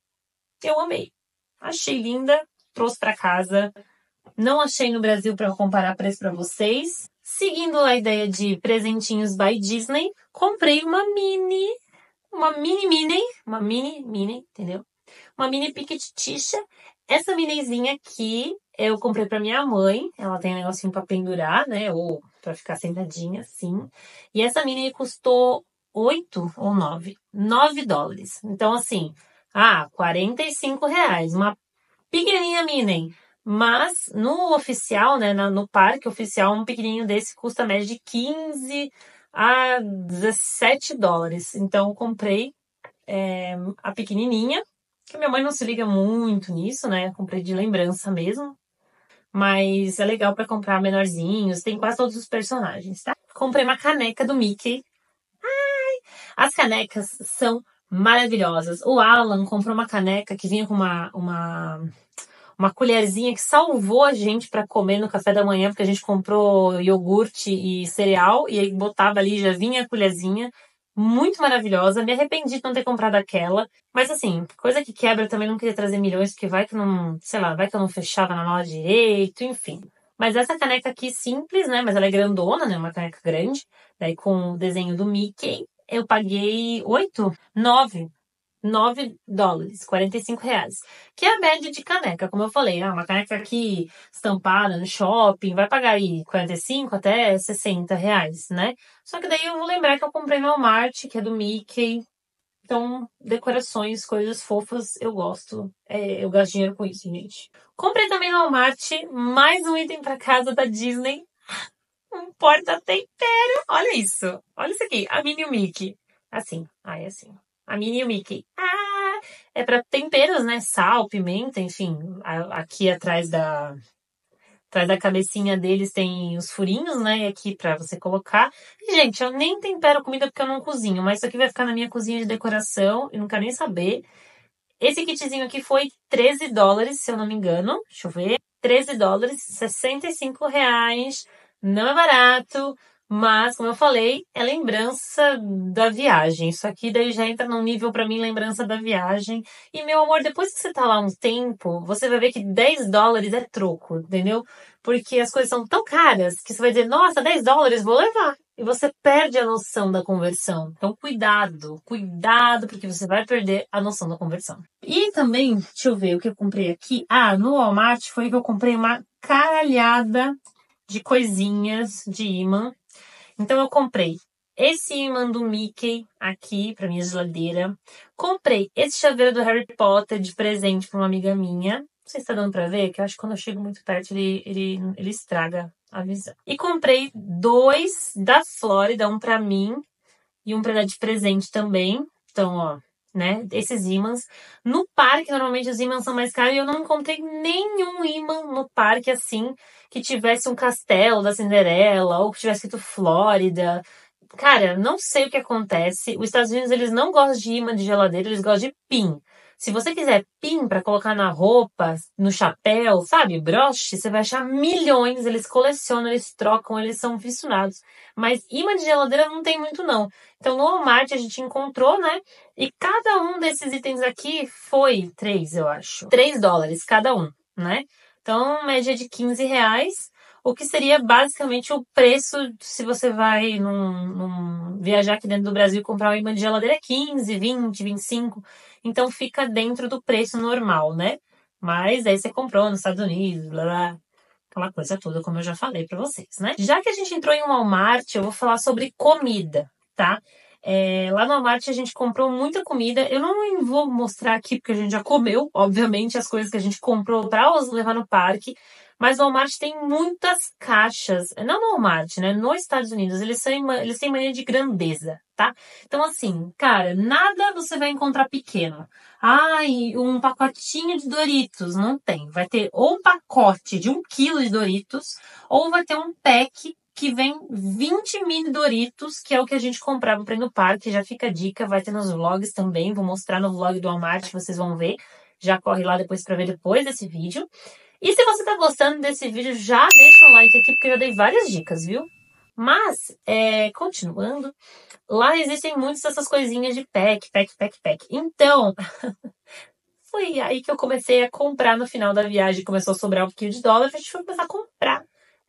Eu amei. Achei linda. Trouxe para casa. Não achei no Brasil para comparar preço para vocês. Seguindo a ideia de presentinhos by Disney, comprei uma mini, uma mini mini, uma mini mini, entendeu? Uma mini piquetitisha. Essa minizinha aqui eu comprei pra minha mãe. Ela tem um negocinho pra pendurar, né? Ou pra ficar sentadinha, assim. E essa mini custou oito ou nove? nove dólares. Então, assim, ah, quarenta e cinco reais. Uma pequenininha mini. Mas no oficial, né? No parque oficial, um pequenininho desse custa média de quinze a dezessete dólares. Então, eu comprei é, a pequenininha. Que minha mãe não se liga muito nisso, né? Comprei de lembrança mesmo. Mas é legal pra comprar menorzinhos. Tem quase todos os personagens, tá? Comprei uma caneca do Mickey. Ai! As canecas são maravilhosas. O Alan comprou uma caneca que vinha com uma, uma, uma colherzinha que salvou a gente pra comer no café da manhã, porque a gente comprou iogurte e cereal. E aí botava ali, já vinha a colherzinha. Muito maravilhosa, me arrependi de não ter comprado aquela. Mas assim, coisa que quebra, eu também não queria trazer milhões, porque vai que não, sei lá, vai que eu não fechava na mala direito, enfim. Mas essa caneca aqui simples, né? Mas ela é grandona, né? Uma caneca grande. Daí com o desenho do Mickey, eu paguei oito, nove. nove dólares, quarenta e cinco reais. Que é a média de caneca, como eu falei. Ah, uma caneca aqui estampada no shopping, vai pagar aí quarenta e cinco até sessenta reais, né? Só que daí eu vou lembrar que eu comprei no Walmart, que é do Mickey. Então, decorações, coisas fofas, eu gosto. É, eu gasto dinheiro com isso, gente. Comprei também no Walmart mais um item para casa da Disney. Um porta-tempero. Olha isso. Olha isso aqui. A Minnie e o Mickey. Assim. Ah, é assim. A Minnie e o Mickey. Ah! É para temperos, né? Sal, pimenta, enfim. Aqui atrás da... Atrás da cabecinha deles tem os furinhos, né? Aqui pra você colocar. E, gente, eu nem tempero comida porque eu não cozinho. Mas isso aqui vai ficar na minha cozinha de decoração. E não quero nem saber. Esse kitzinho aqui foi treze dólares, se eu não me engano. Deixa eu ver. treze dólares, sessenta e cinco reais. Não é barato, mas, como eu falei, é lembrança da viagem. Isso aqui daí já entra num nível, pra mim, lembrança da viagem. E, meu amor, depois que você tá lá um tempo, você vai ver que dez dólares é troco, entendeu? Porque as coisas são tão caras que você vai dizer, nossa, dez dólares, vou levar. e você perde a noção da conversão. Então, cuidado, cuidado, porque você vai perder a noção da conversão. E também, deixa eu ver o que eu comprei aqui. Ah, no Walmart foi que eu comprei uma caralhada de coisinhas de imã. Então, eu comprei esse imã do Mickey aqui pra minha geladeira. Comprei esse chaveiro do Harry Potter de presente pra uma amiga minha. Não sei se tá dando pra ver, que eu acho que quando eu chego muito perto ele, ele, ele estraga a visão. E comprei dois da Flórida, um pra mim e um pra dar de presente também. Então, ó, né, esses ímãs. No parque, normalmente os ímãs são mais caros e eu não encontrei nenhum ímã no parque assim que tivesse um castelo da Cinderela ou que tivesse escrito Flórida. Cara, não sei o que acontece. Os Estados Unidos, eles não gostam de imã de geladeira, eles gostam de pin. Se você quiser pin pra colocar na roupa, no chapéu, sabe, broche, você vai achar milhões. Eles colecionam, eles trocam, eles são fissunados. Mas imã de geladeira não tem muito, não. Então, no Walmart a gente encontrou, né? E cada um desses itens aqui foi três, eu acho. Três dólares cada um, né? Então, média de quinze reais. O que seria basicamente o preço se você vai num, num, viajar aqui dentro do Brasil e comprar um imã de geladeira é quinze, vinte, vinte e cinco. Então fica dentro do preço normal, né? Mas aí você comprou nos Estados Unidos, blá blá. Aquela coisa toda, como eu já falei pra vocês, né? Já que a gente entrou em um Walmart, eu vou falar sobre comida, tá? É, lá no Walmart a gente comprou muita comida. Eu não vou mostrar aqui porque a gente já comeu, obviamente, as coisas que a gente comprou pra levar no parque. Mas o Walmart tem muitas caixas. Não no Walmart, né? Nos Estados Unidos. Eles, são, eles têm mania de grandeza, tá? Então, assim, cara, nada você vai encontrar pequeno. Ai, um pacotinho de Doritos. Não tem. Vai ter ou um pacote de um quilo de Doritos, ou vai ter um pack que vem vinte mini Doritos, que é o que a gente comprava pra ir no parque. Já fica a dica, vai ter nos vlogs também. Vou mostrar no vlog do Walmart, vocês vão ver. Já corre lá depois pra ver depois desse vídeo. E se você tá gostando desse vídeo, já deixa um like aqui, porque eu já dei várias dicas, viu? Mas, é, continuando, lá existem muitas dessas coisinhas de pack, pack, pack, pack. Então, foi aí que eu comecei a comprar no final da viagem. Começou a sobrar um pouquinho de dólar, a gente foi começar a comprar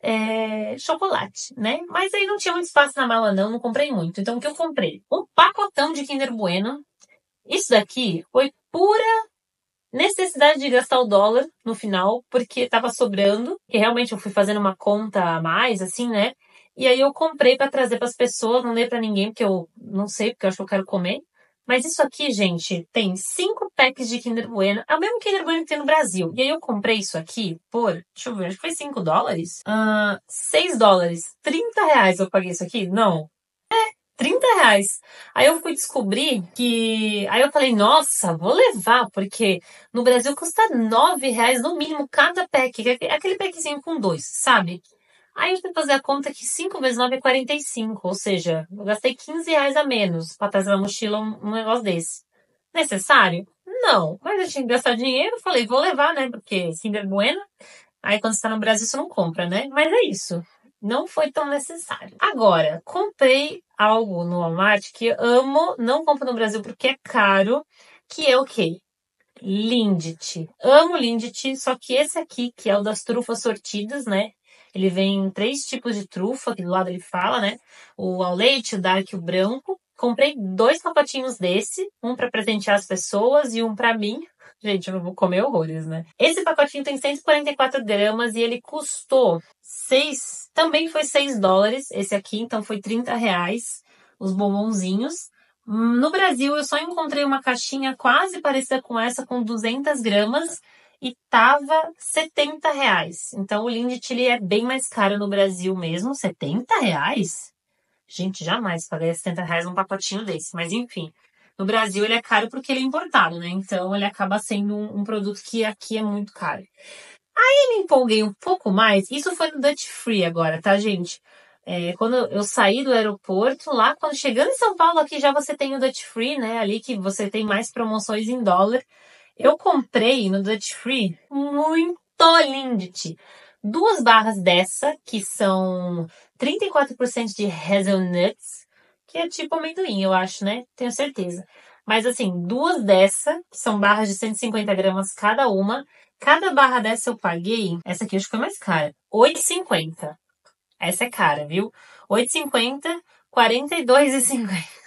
é, chocolate, né? Mas aí não tinha muito espaço na mala não, não comprei muito. Então, o que eu comprei? Um pacotão de Kinder Bueno. Isso daqui foi pura necessidade de gastar o dólar no final, porque tava sobrando, e realmente eu fui fazendo uma conta a mais, assim, né? E aí eu comprei pra trazer pras pessoas, não dei pra ninguém, porque eu não sei, porque eu acho que eu quero comer. Mas isso aqui, gente, tem cinco packs de Kinder Bueno. É o mesmo Kinder Bueno que tem no Brasil. E aí eu comprei isso aqui por, deixa eu ver, acho que foi cinco dólares? Ah, seis dólares. trinta reais eu paguei isso aqui? Não. trinta reais. Aí eu fui descobrir que... Aí eu falei, nossa, vou levar, porque no Brasil custa nove reais no mínimo cada pack. Aquele packzinho com dois, sabe? Aí eu fui fazer a conta que cinco vezes nove é quarenta e cinco. Ou seja, eu gastei quinze reais a menos pra trazer na mochila um, um negócio desse. Necessário? Não. Mas eu tinha que gastar dinheiro. Falei, vou levar, né? Porque Kinder Bueno. Aí quando você tá no Brasil, você não compra, né? Mas é isso. Não foi tão necessário. Agora, comprei algo no Walmart que eu amo, não compro no Brasil porque é caro, que é o quê? Lindt. Amo Lindt, só que esse aqui, que é o das trufas sortidas, né? Ele vem em três tipos de trufa, que do lado ele fala, né? O ao leite, o dark e o branco. Comprei dois pacotinhos desse, um para presentear as pessoas e um para mim. Gente, eu não vou comer horrores, né? Esse pacotinho tem cento e quarenta e quatro gramas e ele custou seis, também foi seis dólares, esse aqui, então foi trinta reais, os bombonzinhos. No Brasil, eu só encontrei uma caixinha quase parecida com essa, com duzentas gramas, e tava setenta reais. Então, o Lindt, ele é bem mais caro no Brasil mesmo, setenta reais? Gente, jamais pagaria setenta reais num pacotinho desse, mas enfim. No Brasil ele é caro porque ele é importado, né? Então ele acaba sendo um, um produto que aqui é muito caro. Aí me empolguei um pouco mais. Isso foi no Duty Free agora, tá, gente? É, quando eu saí do aeroporto, lá quando chegando em São Paulo, aqui já você tem o Duty Free, né? Ali que você tem mais promoções em dólar. Eu comprei no Duty Free muito Lindt. Duas barras dessa, que são trinta e quatro por cento de hazelnuts, que é tipo amendoim, eu acho, né? Tenho certeza. Mas assim, duas dessa, que são barras de cento e cinquenta gramas cada uma. Cada barra dessa eu paguei, essa aqui acho que foi mais cara, oito e cinquenta. Essa é cara, viu? oito e cinquenta, quarenta e dois e cinquenta.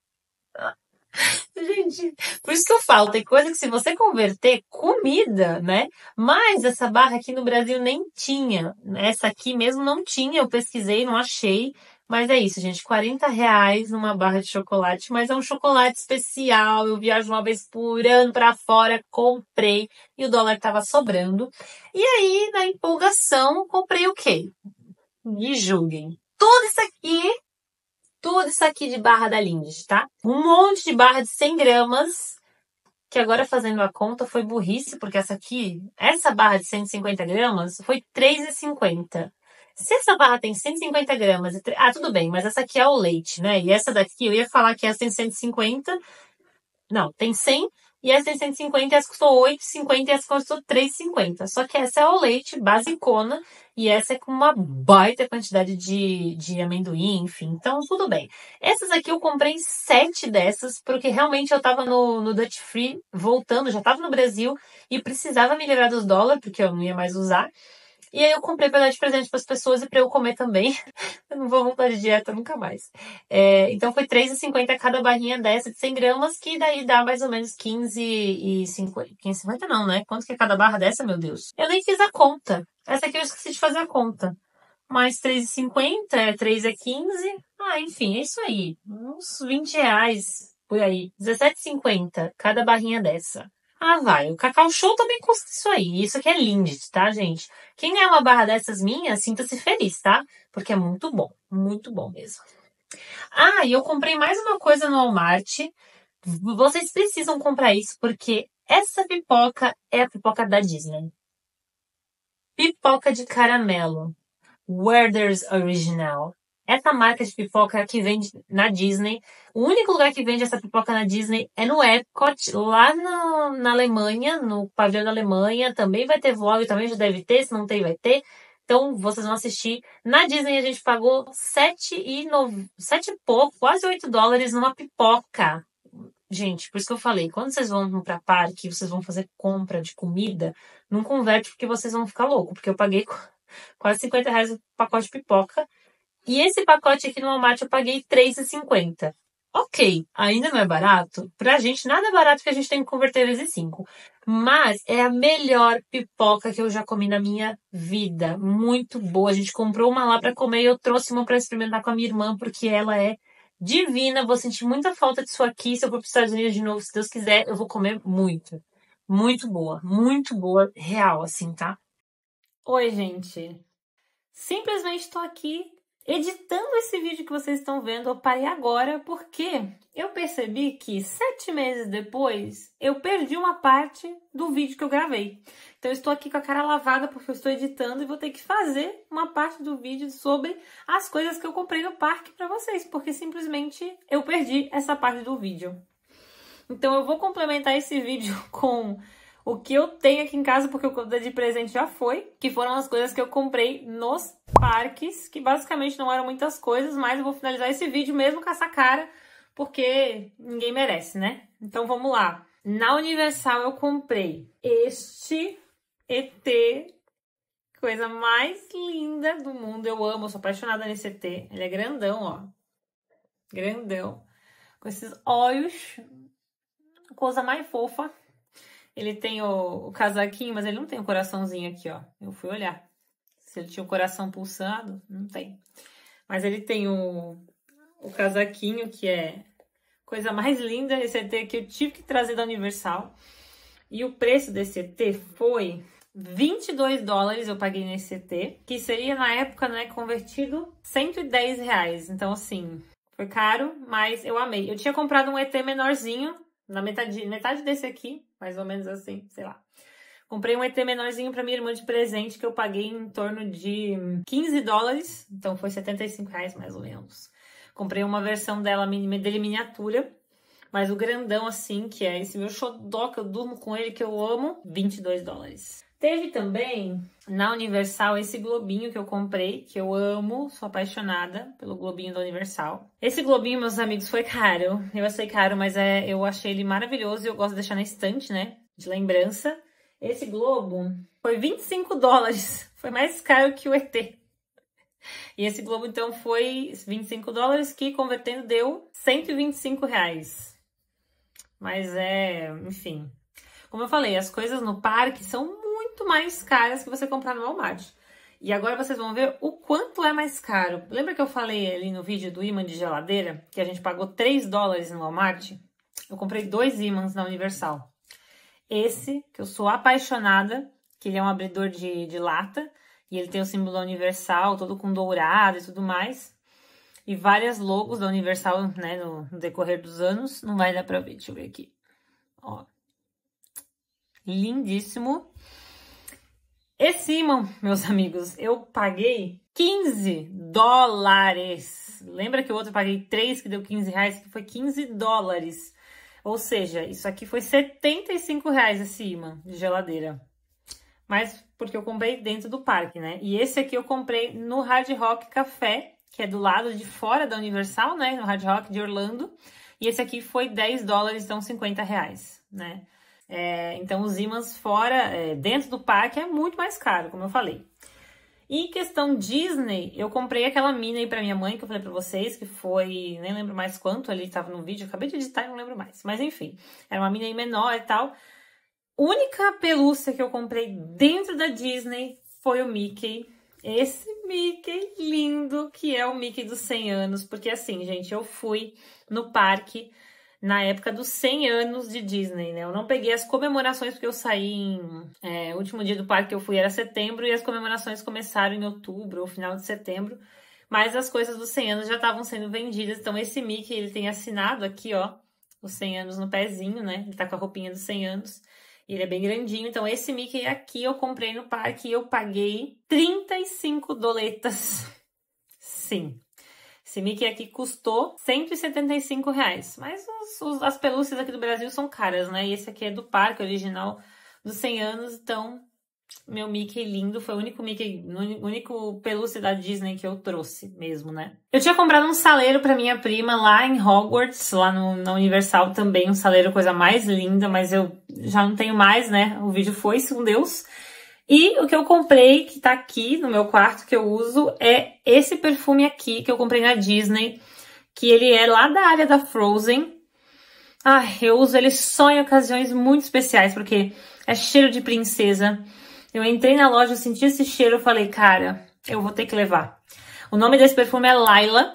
Gente, por isso que eu falo, tem coisa que se você converter, comida, né? Mas essa barra aqui no Brasil nem tinha. Essa aqui mesmo não tinha, eu pesquisei, não achei. Mas é isso, gente, quarenta reais numa barra de chocolate. Mas é um chocolate especial, eu viajo uma vez por ano pra fora, comprei. E o dólar tava sobrando. E aí, na empolgação, comprei o quê? Me julguem. Tudo isso aqui Tudo isso aqui de barra da Lindt, tá? Um monte de barra de cem gramas, que agora fazendo a conta foi burrice, porque essa aqui, essa barra de cento e cinquenta gramas foi três reais e cinquenta. Se essa barra tem cento e cinquenta gramas, ah, tudo bem, mas essa aqui é o leite, né? E essa daqui, eu ia falar que essa tem cento e cinquenta, não, tem cem, e essa tem cento e cinquenta, e essa custou oito reais e cinquenta, e essa custou três reais e cinquenta. Só que essa é o leite, basicona, e essa é com uma baita quantidade de, de amendoim, enfim. Então, tudo bem. Essas aqui eu comprei sete dessas, porque realmente eu tava no, no Dutch Free, voltando, já tava no Brasil, e precisava me livrar dos dólares, porque eu não ia mais usar. E aí eu comprei pra dar de presente pras pessoas e pra eu comer também. Eu não vou voltar de dieta nunca mais. É, então foi três reais e cinquenta cada barrinha dessa de cem gramas, que daí dá mais ou menos quinze e cinquenta. quinze e cinquenta não, né? Quanto que é cada barra dessa, meu Deus? Eu nem fiz a conta. Essa aqui eu esqueci de fazer a conta. Mais três reais e cinquenta, é três é quinze. Ah, enfim, é isso aí. Uns vinte reais por aí. dezessete e cinquenta cada barrinha dessa. Ah, vai. O Cacau Show também custa isso aí. Isso aqui é Lindt, tá, gente? Quem ganhar uma barra dessas minhas, sinta-se feliz, tá? Porque é muito bom. Muito bom mesmo. Ah, e eu comprei mais uma coisa no Walmart. Vocês precisam comprar isso, porque essa pipoca é a pipoca da Disney. Pipoca de caramelo. Werther's Original. Essa marca de pipoca que vende na Disney. O único lugar que vende essa pipoca na Disney é no Epcot, lá no, na Alemanha, no pavilhão da Alemanha. Também vai ter vlog, também já deve ter, se não tem, vai ter. Então, vocês vão assistir. Na Disney, a gente pagou sete e, nove... sete e pouco, quase oito dólares numa pipoca. Gente, por isso que eu falei, quando vocês vão pra parque, vocês vão fazer compra de comida, não converte porque vocês vão ficar loucos, porque eu paguei quase cinquenta reais o pacote de pipoca. E esse pacote aqui no Walmart eu paguei três reais e cinquenta. Ok, ainda não é barato. Pra gente, nada é barato que a gente tem que converter vezes cinco. Mas é a melhor pipoca que eu já comi na minha vida. Muito boa. A gente comprou uma lá pra comer e eu trouxe uma pra experimentar com a minha irmã, porque ela é divina. Vou sentir muita falta disso aqui. Se eu for para os Estados Unidos de novo, se Deus quiser, eu vou comer muito. Muito boa. Muito boa. Real, assim, tá? Oi, gente. Simplesmente estou aqui editando esse vídeo que vocês estão vendo. Eu parei agora porque eu percebi que sete meses depois eu perdi uma parte do vídeo que eu gravei. Então eu estou aqui com a cara lavada porque eu estou editando e vou ter que fazer uma parte do vídeo sobre as coisas que eu comprei no parque para vocês, porque simplesmente eu perdi essa parte do vídeo. Então eu vou complementar esse vídeo com o que eu tenho aqui em casa, porque o que eu dei de presente já foi, que foram as coisas que eu comprei nos parques, que basicamente não eram muitas coisas, mas eu vou finalizar esse vídeo mesmo com essa cara, porque ninguém merece, né? Então vamos lá. Na Universal eu comprei este E T, coisa mais linda do mundo. Eu amo, eu sou apaixonada nesse E T. Ele é grandão, ó. Grandão. Com esses olhos, coisa mais fofa. Ele tem o, o casaquinho, mas ele não tem o coraçãozinho aqui, ó. Eu fui olhar. Se ele tinha o coração pulsado, não tem. Mas ele tem o, o casaquinho, que é coisa mais linda. Esse E T aqui eu tive que trazer da Universal. E o preço desse E T foi vinte e dois dólares, eu paguei nesse E T. Que seria, na época, né, convertido cento e dez reais. Então, assim, foi caro, mas eu amei. Eu tinha comprado um E T menorzinho, na metade, metade desse aqui, mais ou menos assim, sei lá. Comprei um E T menorzinho pra minha irmã de presente, que eu paguei em torno de quinze dólares, então foi setenta e cinco reais mais ou menos. Comprei uma versão dela, dele miniatura, mas o grandão assim, que é esse meu xodó, que eu durmo com ele, que eu amo, vinte e dois dólares. Teve também, na Universal, esse globinho que eu comprei, que eu amo, sou apaixonada pelo globinho da Universal. Esse globinho, meus amigos, foi caro. Eu achei caro, mas é, eu achei ele maravilhoso e eu gosto de deixar na estante, né, de lembrança. Esse globo foi vinte e cinco dólares, foi mais caro que o E T. E esse globo, então, foi vinte e cinco dólares, que convertendo deu cento e vinte e cinco reais. Mas é, enfim. Como eu falei, as coisas no parque são muito mais caras que você comprar no Walmart. E agora vocês vão ver o quanto é mais caro. Lembra que eu falei ali no vídeo do ímã de geladeira? Que a gente pagou três dólares no Walmart? Eu comprei dois ímãs na Universal. Esse, que eu sou apaixonada, que ele é um abridor de, de lata. E ele tem o símbolo da Universal, todo com dourado e tudo mais. E várias logos da Universal, né, no, no decorrer dos anos. Não vai dar pra ver, deixa eu ver aqui. Ó. Lindíssimo. Esse ímã, meus amigos, eu paguei quinze dólares. Lembra que o outro eu paguei três, que deu quinze reais? Que foi quinze dólares. Ou seja, isso aqui foi setenta e cinco reais esse ímã de geladeira. Mas porque eu comprei dentro do parque, né? E esse aqui eu comprei no Hard Rock Café, que é do lado de fora da Universal, né? No Hard Rock de Orlando. E esse aqui foi dez dólares, então cinquenta reais, né? É, então, os ímãs fora, é, dentro do parque, é muito mais caro, como eu falei. E em questão Disney, eu comprei aquela mini aí pra minha mãe, que eu falei pra vocês, que foi, nem lembro mais quanto, ali tava no vídeo, acabei de editar e não lembro mais. Mas enfim, era uma mini aí menor e tal. Única pelúcia que eu comprei dentro da Disney foi o Mickey. Esse Mickey lindo, que é o Mickey dos cem anos. Porque assim, gente, eu fui no parque na época dos cem anos de Disney, né? Eu não peguei as comemorações porque eu saí em... É, o último dia do parque que eu fui era setembro e as comemorações começaram em outubro ou final de setembro. Mas as coisas dos cem anos já estavam sendo vendidas. Então esse Mickey, ele tem assinado aqui, ó, os cem anos no pezinho, né? Ele tá com a roupinha dos cem anos. E ele é bem grandinho. Então esse Mickey aqui eu comprei no parque e eu paguei trinta e cinco doletas. Sim. Esse Mickey aqui custou cento e setenta e cinco reais. Mas os, os, as pelúcias aqui do Brasil são caras, né? E esse aqui é do parque original dos cem anos. Então, meu Mickey lindo. Foi o único Mickey, o único pelúcia da Disney que eu trouxe mesmo, né? Eu tinha comprado um saleiro pra minha prima lá em Hogwarts, lá no, na Universal também. Um saleiro, coisa mais linda, mas eu já não tenho mais, né? O vídeo foi-se com Deus. E o que eu comprei, que tá aqui no meu quarto, que eu uso, é esse perfume aqui, que eu comprei na Disney, que ele é lá da área da Frozen. Ai, eu uso ele só em ocasiões muito especiais, porque é cheiro de princesa. Eu entrei na loja, eu senti esse cheiro, eu falei, cara, eu vou ter que levar. O nome desse perfume é Laila,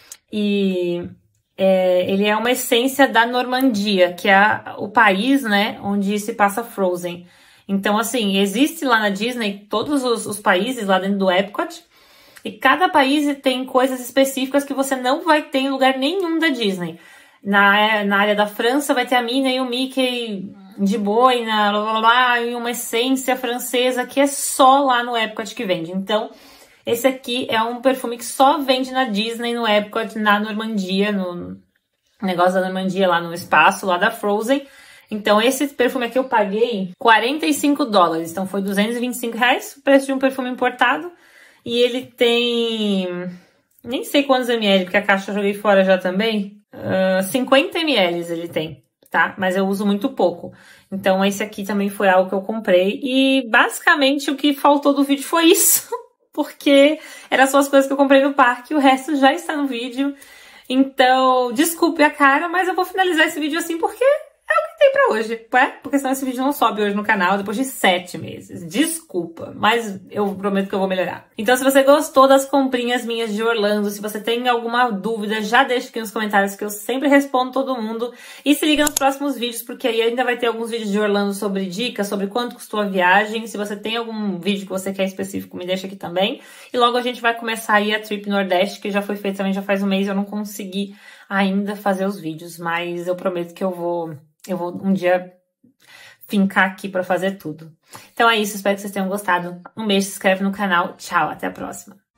e é, ele é uma essência da Normandia, que é o país, né, onde se passa Frozen. Então, assim, existe lá na Disney todos os, os países lá dentro do Epcot. E cada país tem coisas específicas que você não vai ter em lugar nenhum da Disney. Na, na área da França vai ter a Minnie e o Mickey de boina, blá, blá, blá, e uma essência francesa que é só lá no Epcot que vende. Então, esse aqui é um perfume que só vende na Disney, no Epcot, na Normandia, no negócio da Normandia lá no espaço, lá da Frozen. Então, esse perfume aqui eu paguei quarenta e cinco dólares. Então, foi duzentos e vinte e cinco reais, o preço de um perfume importado. E ele tem... nem sei quantos ml, porque a caixa eu joguei fora já também. Uh, cinquenta mililitros ele tem, tá? Mas eu uso muito pouco. Então, esse aqui também foi algo que eu comprei. E, basicamente, o que faltou do vídeo foi isso. Porque eram só as coisas que eu comprei no parque. O resto já está no vídeo. Então, desculpe a cara, mas eu vou finalizar esse vídeo assim porque... é o que tem pra hoje, ué? Porque senão esse vídeo não sobe hoje no canal depois de sete meses. Desculpa, mas eu prometo que eu vou melhorar. Então, se você gostou das comprinhas minhas de Orlando, se você tem alguma dúvida, já deixa aqui nos comentários que eu sempre respondo todo mundo. E se liga nos próximos vídeos, porque aí ainda vai ter alguns vídeos de Orlando sobre dicas, sobre quanto custou a viagem. Se você tem algum vídeo que você quer específico, me deixa aqui também. E logo a gente vai começar aí a Trip Nordeste, que já foi feita também já faz um mês. Eu não consegui ainda fazer os vídeos, mas eu prometo que eu vou... eu vou um dia fincar aqui pra fazer tudo. Então é isso, espero que vocês tenham gostado. Um beijo, se inscreve no canal. Tchau, até a próxima.